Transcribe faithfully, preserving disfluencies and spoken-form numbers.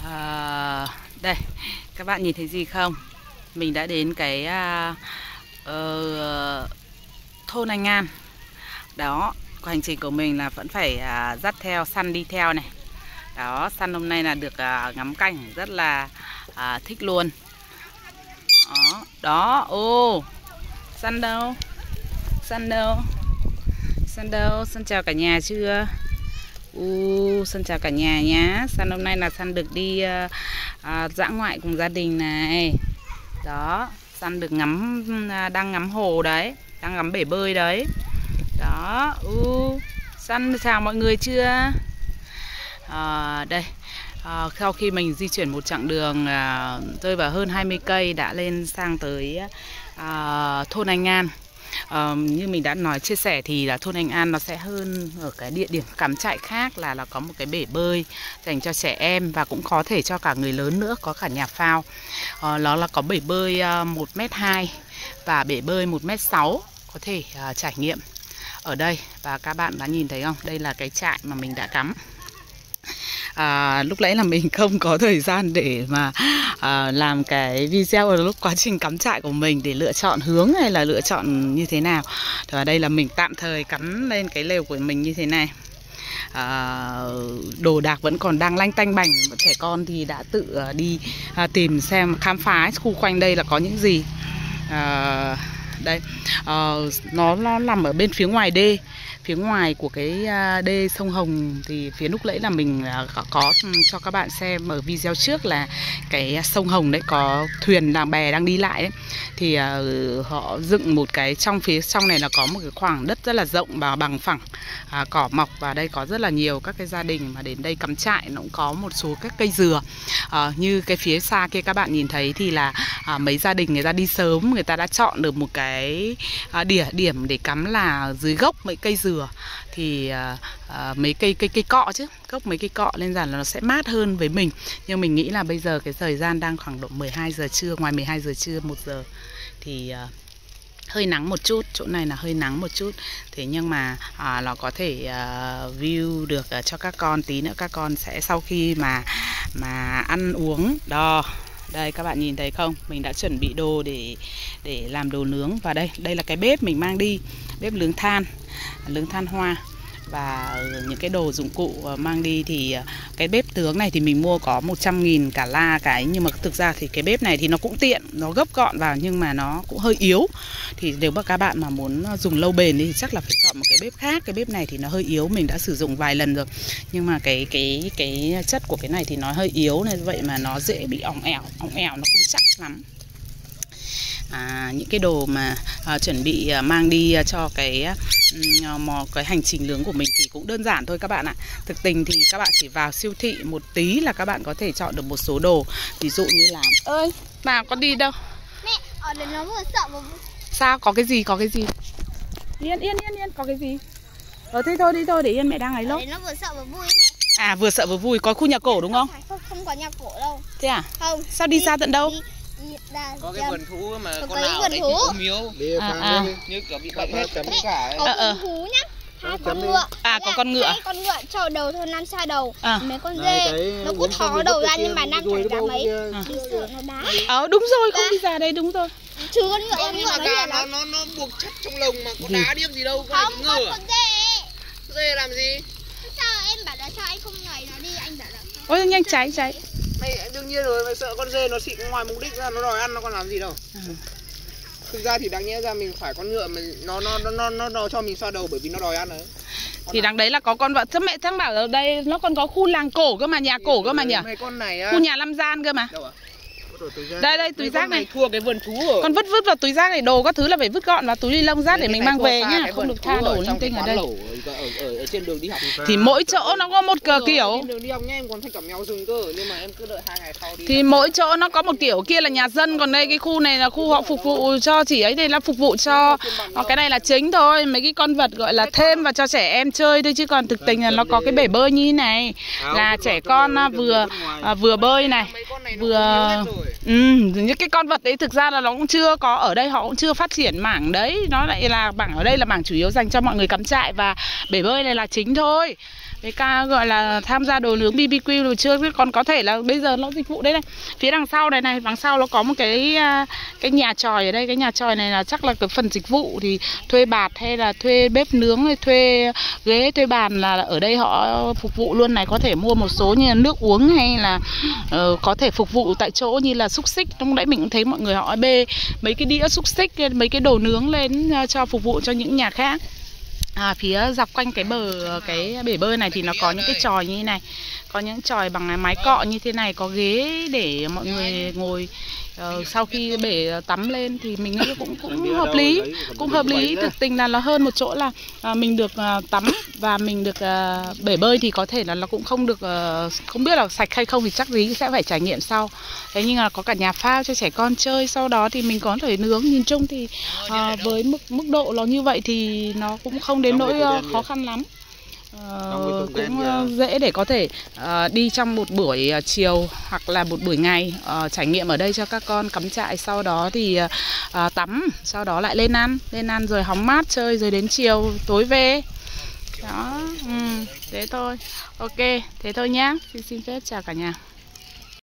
À, đây, các bạn nhìn thấy gì không? Mình đã đến cái uh, uh, thôn Anh An. Đó, hành trình của mình là vẫn phải uh, dắt theo Sun đi theo này. Đó, Sun hôm nay là được uh, ngắm cảnh rất là uh, thích luôn. Đó, đó, ô Sun đâu? Sun đâu? Sun đâu? Sun chào cả nhà chưa? Uh, Sun chào cả nhà nhá. Sun hôm nay là Sun được đi uh, uh, dã ngoại cùng gia đình này. Đó, Sun được ngắm, uh, đang ngắm hồ đấy, đang ngắm bể bơi đấy. Đó, uh, Sun chào mọi người chưa? Uh, đây, uh, sau khi mình di chuyển một chặng đường uh, rơi vào hơn hai mươi cây đã lên sang tới uh, thôn Anh An. Uh, như mình đã nói chia sẻ thì là thôn Anh An nó sẽ hơn ở cái địa điểm cắm trại khác là nó có một cái bể bơi dành cho trẻ em và cũng có thể cho cả người lớn nữa, có cả nhà phao. Uh, nó là có bể bơi uh, một mét hai và bể bơi một mét sáu, có thể uh, trải nghiệm ở đây. Và các bạn đã nhìn thấy không? Đây là cái trại mà mình đã cắm. À, lúc nãy là mình không có thời gian để mà à, làm cái video ở lúc quá trình cắm trại của mình để lựa chọn hướng hay là lựa chọn như thế nào. Và đây là mình tạm thời cắm lên cái lều của mình như thế này. À, đồ đạc vẫn còn đang lanh tanh bành. Trẻ con thì đã tự đi à, tìm xem, khám phá khu quanh đây là có những gì. à, Đây, uh, nó, nó nằm ở bên phía ngoài đê, phía ngoài của cái uh, đê sông Hồng. Thì phía lúc nãy là mình uh, có, có cho các bạn xem ở video trước là cái sông Hồng đấy có thuyền là bè đang đi lại ấy. Thì uh, họ dựng một cái, trong phía trong này là có một cái khoảng đất rất là rộng và bằng phẳng, uh, cỏ mọc. Và đây có rất là nhiều các cái gia đình mà đến đây cắm trại. Nó cũng có một số các cây dừa, uh, như cái phía xa kia các bạn nhìn thấy thì là uh, mấy gia đình người ta đi sớm, người ta đã chọn được một cái cái à, địa điểm để cắm là dưới gốc mấy cây dừa. Thì à, à, mấy cây cây cây cọ chứ, gốc mấy cây cọ nên rằng là nó sẽ mát hơn với mình. Nhưng mình nghĩ là bây giờ cái thời gian đang khoảng độ mười hai giờ trưa, ngoài mười hai giờ trưa, một giờ thì à, hơi nắng một chút, chỗ này là hơi nắng một chút. Thế nhưng mà à, nó có thể à, view được à, cho các con. Tí nữa các con sẽ sau khi mà mà ăn uống đó. Đây các bạn nhìn thấy không? Mình đã chuẩn bị đồ để để làm đồ nướng. Và đây, đây là cái bếp mình mang đi, bếp nướng than, nướng than hoa. Và những cái đồ dụng cụ mang đi thì cái bếp nướng này thì mình mua có một trăm nghìn cả la cái. Nhưng mà thực ra thì cái bếp này thì nó cũng tiện, nó gấp gọn vào nhưng mà nó cũng hơi yếu. Thì nếu mà các bạn mà muốn dùng lâu bền thì chắc là phải chọn một cái bếp khác. Cái bếp này thì nó hơi yếu, mình đã sử dụng vài lần rồi. Nhưng mà cái cái cái chất của cái này thì nó hơi yếu, nên vậy mà nó dễ bị ỏng ẻo, ỏng ẻo nó không chắc lắm. À, những cái đồ mà à, chuẩn bị à, mang đi à, cho cái um, cái hành trình nướng của mình thì cũng đơn giản thôi các bạn ạ. Thực tình thì các bạn chỉ vào siêu thị một tí là các bạn có thể chọn được một số đồ. Ví dụ như là ơi, bà có đi đâu? Mẹ, ở đây nó vừa sợ vừa vui. Sao? Có cái gì? Có cái gì? Yên, yên, yên, yên, có cái gì? Ờ thế thôi, đi thôi, để Yên mẹ đang ấy lốt. Nó vừa sợ vừa vui mẹ. À, vừa sợ vừa vui, có khu nhà cổ đúng không? Không, không, không có nhà cổ đâu. Thế à? Không. Sao đi, đi xa tận đâu? Đi, đi, đà, có cái vườn thú mà có con nào vườn đấy thú. thì ốm yếu à, à. như kiểu bị bệnh hết chấm cả ấy. Có à, vườn thú nhá. Hai con ngựa. À, có con ngựa. Hai con ngựa trầu đầu thôi ăn xa đầu. À. Mấy con dê nó cứ thò đầu ra nhưng mà đang phải ra mấy. À. Đi sợ nó đá. Ờ đúng rồi, không đi ra đây, đúng rồi. Chứ con ngựa, con ngựa nó gà nó nó nó buộc chất trong lồng mà có đá điếc gì đâu, con không, ngựa. con dê. Dê làm gì? Sao em bảo là sao anh không nhảy nó đi, anh bảo là ôi nhanh cháy cháy. Mày đương nhiên rồi, mày sợ con dê nó xịn ngoài mục đích ra nó đòi ăn nó còn làm gì đâu. À. Thực ra thì đáng nhẽ ra mình phải con ngựa mà nó nó nó nó nó, nó cho mình xoa đầu bởi vì nó đòi ăn đấy. Con thì đằng đấy là có con vợ. Thế mẹ thằng bảo ở đây nó còn có khu làng cổ cơ mà, nhà cổ cơ mà nhỉ? Mấy con này á. Khu nhà Lâm Gian cơ mà. Đâu à? Đây đây túi rác này. này thua cái vườn thú rồi. Con vứt vứt vào túi rác này, đồ các thứ là phải vứt gọn vào túi ni lông rác để mình mang về nhá, không được tha đổ linh tinh ở đây. Ở, ở, ở trên đường đi học thì mỗi chỗ nó có một cờ kiểu. Trên đường đi học nha, em còn thành cả mèo rừng cơ, nhưng mà em cứ đợi hai ngày sau đi. Thì mỗi chỗ nó có một kiểu, kia là nhà dân, còn đây cái khu này là khu họ phục vụ cho, chỉ ấy đây là phục vụ cho cái này là chính thôi, mấy cái con vật gọi là thêm và cho trẻ em chơi thôi, chứ còn thực tình là nó có cái bể bơi như thế này là trẻ con vừa vừa bơi này, vừa ừ, những cái con vật đấy thực ra là nó cũng chưa có ở đây, họ cũng chưa phát triển mảng đấy. Nó lại là mảng ở đây là mảng chủ yếu dành cho mọi người cắm trại và bể bơi này là chính thôi. cái ca gọi là tham gia đồ nướng bê bê quy rồi chưa, còn có thể là bây giờ nó dịch vụ đây này. Phía đằng sau này này, đằng sau nó có một cái cái nhà chòi ở đây, cái nhà chòi này là chắc là cái phần dịch vụ thì thuê bạt hay là thuê bếp nướng hay thuê ghế, thuê bàn là ở đây họ phục vụ luôn này, có thể mua một số như là nước uống hay là uh, có thể phục vụ tại chỗ như là xúc xích. Lúc nãy mình cũng thấy mọi người họ bê mấy cái đĩa xúc xích, mấy cái đồ nướng lên cho phục vụ cho những nhà khác. À, phía dọc quanh cái bờ cái bể bơi này thì nó có những cái chòi như thế này, có những chòi bằng mái cọ như thế này, có ghế để mọi người ngồi. Ờ, sau khi bể tắm lên thì mình nghĩ cũng cũng hợp lý, cũng hợp lý. Thực tình là nó hơn một chỗ là à, mình được à, tắm và mình được à, bể bơi thì có thể là nó cũng không được à, không biết là sạch hay không thì chắc gì sẽ phải trải nghiệm sau. Thế nhưng mà có cả nhà phao cho trẻ con chơi, sau đó thì mình có thể nướng. Nhìn chung thì à, với mức mức độ nó như vậy thì nó cũng không đến nỗi uh, khó khăn lắm. Uh, cũng uh, dễ để có thể uh, đi trong một buổi uh, chiều hoặc là một buổi ngày uh, trải nghiệm ở đây cho các con cắm trại, sau đó thì uh, uh, tắm, sau đó lại lên ăn lên ăn rồi hóng mát chơi rồi đến chiều tối về đó. Ừ, thế thôi. Ok, thế thôi nhá. Xin xin phép chào cả nhà.